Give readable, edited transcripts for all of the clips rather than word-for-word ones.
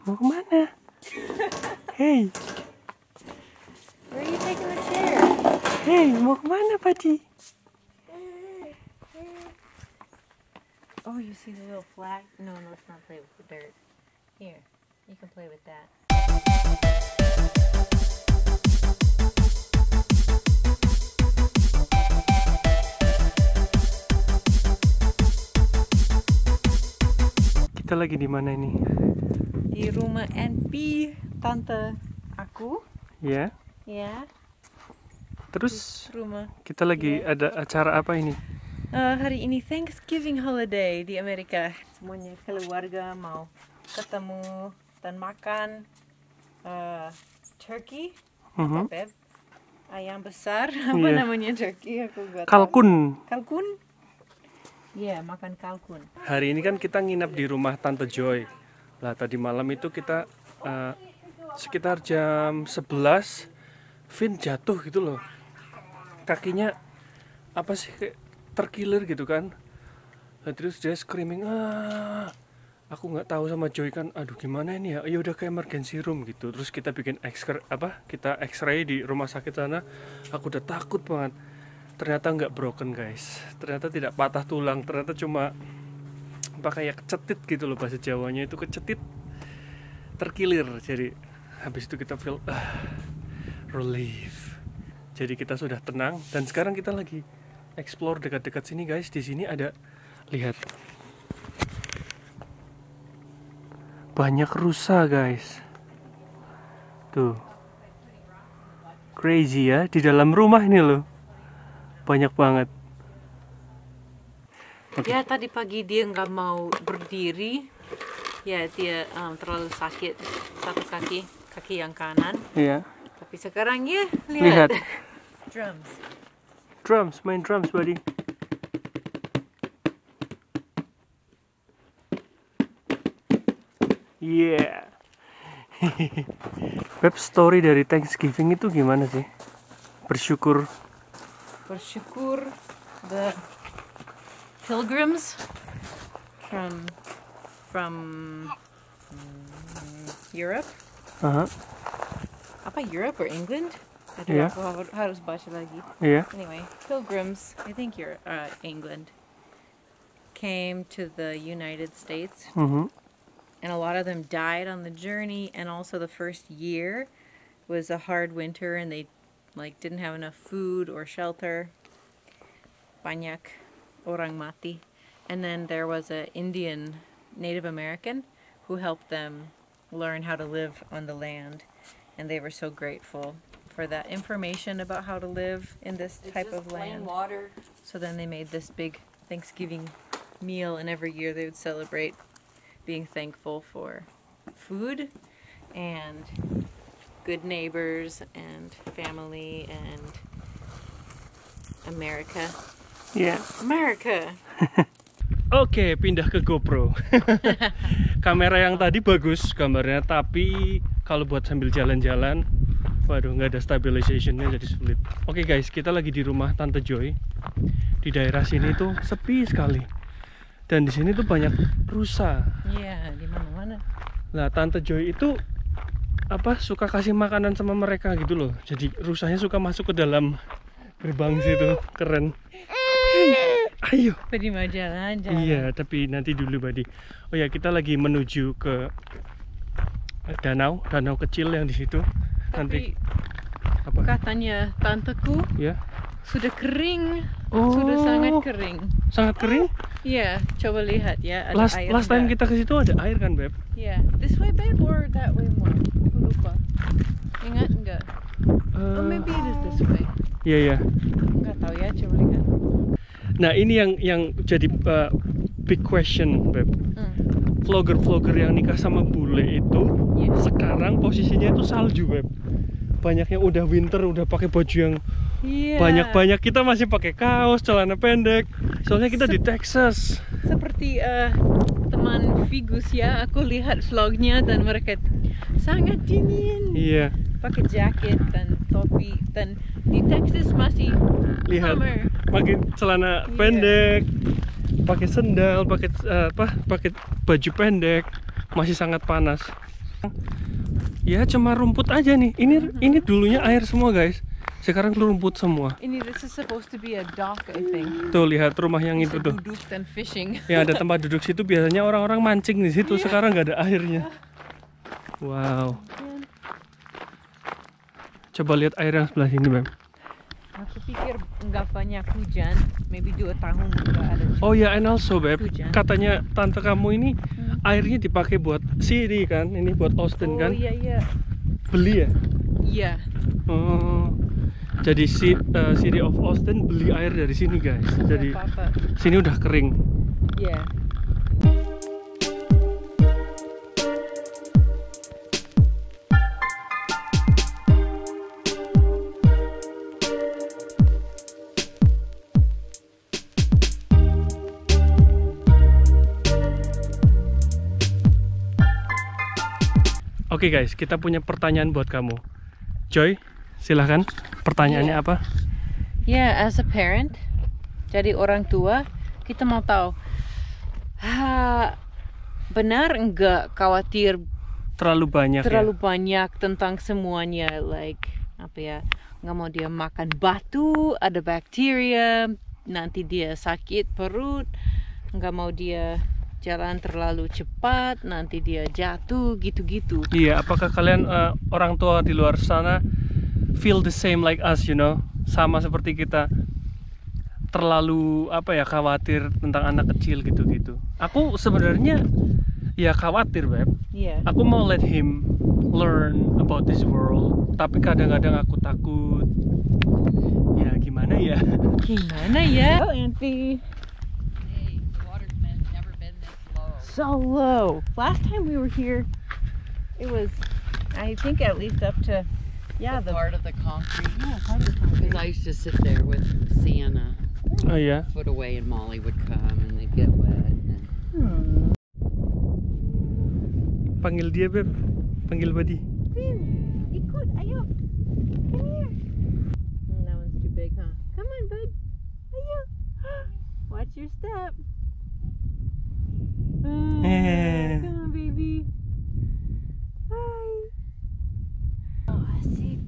Mau kemana? Hey. Where are you taking the chair? Hey, mau kemana, Padi? Oh, you see the little flag? No, let's not play with the dirt. Here, you can play with that. Kita lagi di mana ini? Di rumah NP tante aku. Ya. Ya. Terus Rumah. kita lagi ada acara apa ini? Hari ini Thanksgiving holiday di Amerika. Semuanya keluarga mau ketemu dan makan turkey. Apa, Beb? Ayam besar. Apa namanya turkey? Aku gak tahu. Kalkun. Kalkun? Iya, makan kalkun. Hari ini kan kita nginap di rumah Tante Joy. Lah tadi malam itu kita sekitar jam 11 Vin jatuh gitu loh. Kakinya apa sih kayak terkilir gitu kan. Nah, terus dia screaming, aku nggak tahu sama Joy kan, aduh gimana ini ya, udah ke emergency room gitu. Terus kita bikin kita X-ray di rumah sakit sana. Aku udah takut banget. Ternyata nggak broken guys, ternyata tidak patah tulang, ternyata cuma kayak kecetit gitu loh, bahasa Jawanya itu kecetit, terkilir. Jadi habis itu kita feel relief. Jadi kita sudah tenang dan sekarang kita lagi explore dekat-dekat sini guys. Di sini ada, lihat, banyak rusa guys. Tuh, crazy ya, di dalam rumah ini loh. Banyak banget. Ya tadi pagi dia nggak mau berdiri. Ya dia terlalu sakit satu kaki yang kanan. Iya. Tapi sekarang ya lihat. Drums, main drums buddy. Yeah. Web story dari Thanksgiving itu gimana sih? Bersyukur the pilgrims from Europe. Apa Europe or England? Aduh, aku harus baca lagi. Anyway, pilgrims, I think you're England, came to the United States, and a lot of them died on the journey. And also, the first year was a hard winter, and they didn't have enough food or shelter. Banyak orang mati. And then there was a Indian Native American who helped them learn how to live on the land, and they were so grateful for that information about how to live in this type of land. Water. So then they made this big Thanksgiving meal, and every year they would celebrate being thankful for food and good neighbors and family and America. America. Oke, pindah ke GoPro. Kamera yang tadi bagus gambarnya, tapi kalau buat sambil jalan-jalan, waduh, nggak ada stabilizationnya, jadi sulit. Oke guys, kita lagi di rumah Tante Joy. Di daerah sini tuh sepi sekali, dan di sini tuh banyak rusa. Iya, di mana-mana. Nah, Tante Joy itu suka kasih makanan sama mereka gitu loh. Jadi rusanya suka masuk ke dalam gerbang situ. Keren. Ayo. Badi mau jalan-jalan. Iya, tapi nanti dulu Badi. Oh ya, kita lagi menuju ke danau kecil yang di situ. Nanti apa? Katanya tanteku sudah kering. Sudah sangat kering. Sangat kering? Iya, coba lihat ya. Ada air. Last time kita ke situ ada air kan, Beb? Iya. This way, babe, or that way more? Aku lupa. Ingat enggak? Oh, maybe it is this way. Iya. Enggak tahu ya, coba lihat. Nah, ini yang jadi big question, Beb. Vlogger yang nikah sama bule itu sekarang posisinya itu salju, Beb. Banyak yang udah winter, udah pakai baju yang banyak-banyak. Kita masih pakai kaos, celana pendek. Soalnya kita di Texas. Seperti teman Vigus ya, aku lihat vlognya dan mereka sangat dingin. Iya. Pakai jaket dan topi, dan di Texas masih lihat summer. Pakai celana pendek, pakai sendal, pakai baju pendek, masih sangat panas. Ya cuma rumput aja nih. Ini dulunya air semua guys. Sekarang rumput semua. Ini this is supposed to be a dock, I think. Tuh lihat rumah yang itu tuh. Duduk dan fishing. Ya ada tempat duduk situ, biasanya orang-orang mancing di situ. Sekarang nggak ada airnya. Wow. Coba lihat air yang sebelah sini, Beb. Aku pikir nggak banyak hujan, maybe 2 tahun nggak ada. Oh ya, and also Beb, Hujan. katanya tante kamu ini airnya dipakai buat Siri kan? Ini buat Austin kan? Oh iya. Beli ya? Iya. Oh. Jadi City of Austin beli air dari sini guys. Jadi sini udah kering. Iya. Oke guys, kita punya pertanyaan buat kamu. Joy, silahkan. Pertanyaannya apa? Yeah, as a parent, jadi orang tua, kita mau tahu, benar enggak khawatir Terlalu banyak banyak tentang semuanya, like apa ya, nggak mau dia makan batu, ada bakteria, nanti dia sakit perut, nggak mau dia jalan terlalu cepat, nanti dia jatuh, gitu-gitu. Iya, apakah kalian orang tua di luar sana feel the same like us, you know? Sama seperti kita terlalu khawatir tentang anak kecil gitu-gitu. Aku sebenarnya ya khawatir, Beb. Iya. Aku mau let him learn about this world, tapi kadang-kadang aku takut. Ya gimana ya? Gimana ya? Oh, Auntie. Hey, the water's never been this low. So low. Last time we were here, it was, I think, at least up to, The part of the concrete. yeah, part of the concrete. Because I used to sit there with Sienna Oh ya. a foot away, and Molly would come and they'd get wet. And Panggil dia, Beb. Panggil Buddy. Ikut, ayo. Come here. That one's too big, huh? Come on, bud. Ayo. Watch your step. Come on, baby. Hi. Oh, asik.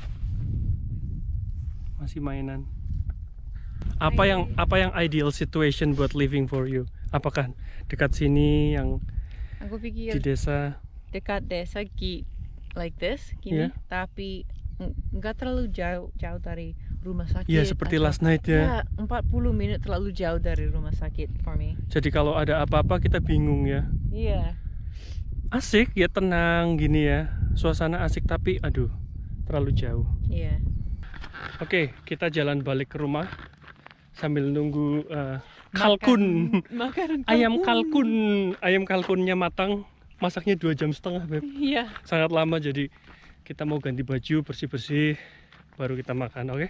Masih mainan. Apa yang ideal situation buat living for you? Apakah dekat sini yang Aku di pikir desa? dekat desa like this, gini, tapi nggak terlalu jauh dari rumah sakit. Iya, seperti atau- last night ya. Ya, 40 menit terlalu jauh dari rumah sakit for me. Jadi kalau ada apa-apa kita bingung ya. Iya. Asik ya, tenang gini ya. Suasana asik tapi aduh, terlalu jauh. Iya. Oke, kita jalan balik ke rumah sambil nunggu kalkun. Makan Ayam kalkun. Ayam kalkunnya matang. Masaknya 2,5 jam, Beb. Iya. Sangat lama, jadi kita mau ganti baju, bersih-bersih, baru kita makan, oke?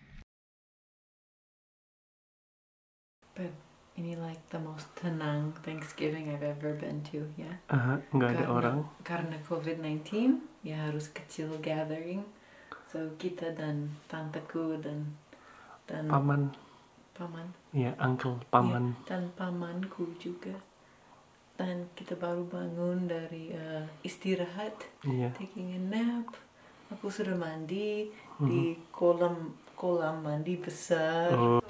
But ini like the most tenang Thanksgiving I've ever been to, ya. Nggak ada orang. Karena COVID-19, ya harus kecil gathering. So kita dan tanteku dan Paman. Iya, uncle, paman. Ya, dan pamanku juga. Dan kita baru bangun dari istirahat, Iya. taking a nap. Aku sudah mandi di kolam mandi besar. Oh.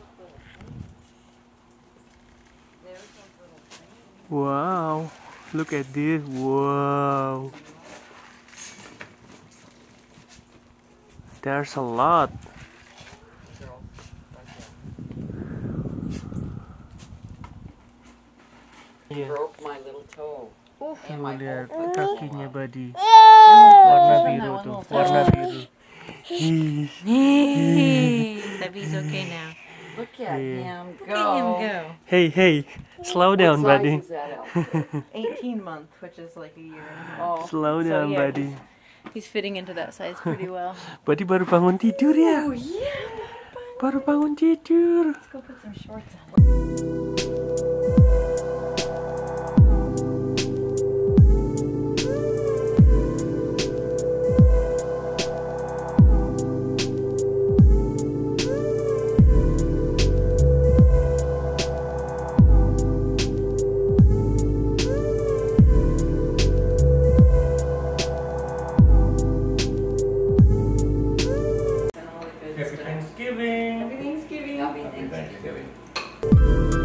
Wow, look at this. Wow. There's a lot. Iya. broke my little toe. And Kamu my lihat whole foot. kakinya Buddy. Warna biru tuh, warna biru. Tapi it's okay now. Look at Yeah. him Look at him go. go. Hey, slow down, What size Buddy. is that outfit? 18 months, which is like a year and a half. Oh, Slow So, down, yeah, Buddy. He's fitting into that size pretty well. Buddy baru bangun tidur ya. Oh yeah. Baru bangun tidur. Let's go put some shorts on. Bye.